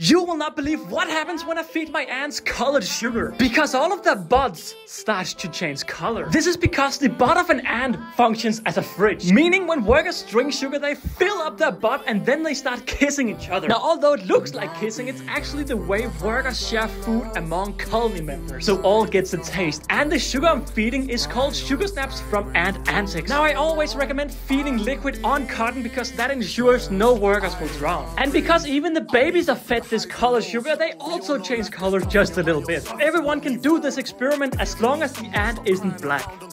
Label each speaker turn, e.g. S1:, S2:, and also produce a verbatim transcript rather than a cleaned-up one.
S1: You will not believe what happens when I feed my ants colored sugar. Because all of their buds start to change color. This is because the bud of an ant functions as a fridge. Meaning when workers drink sugar, they fill up their butt and then they start kissing each other. Now, although it looks like kissing, it's actually the way workers share food among colony members. So all gets a taste. And the sugar I'm feeding is called sugar snaps from ant antics. Now, I always recommend feeding liquid on cotton because that ensures no workers will drown. And because even the babies are fed this color sugar, they also change color just a little bit. Everyone can do this experiment as long as the ant isn't black.